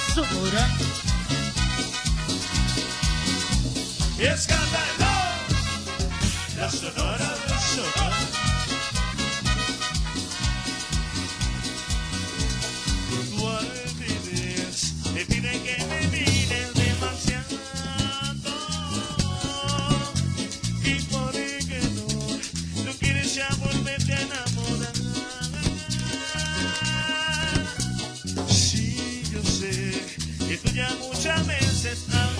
Sonora. Escándalo, la sonora, la sonora. Tu altivez me pide que me mires demasiado y por que no, tú quieres ya volverte a enamorar. Sí, yo sé que tú ya muchas veces has